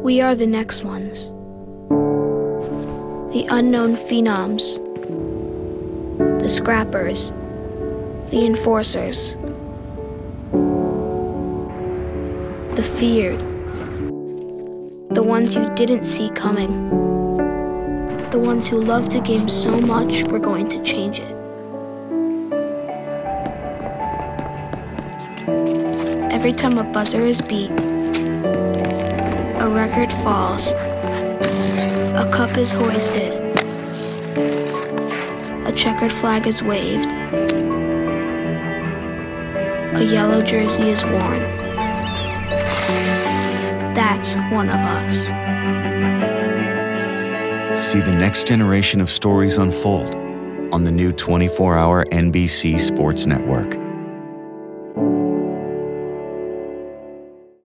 We are the next ones. The unknown phenoms. The scrappers. The enforcers. The feared. The ones you didn't see coming. The ones who love the game so much we're going to change it. Every time a buzzer is beat, a record falls, a cup is hoisted, a checkered flag is waved, a yellow jersey is worn. That's one of us. See the next generation of stories unfold on the new 24-hour NBC Sports Network.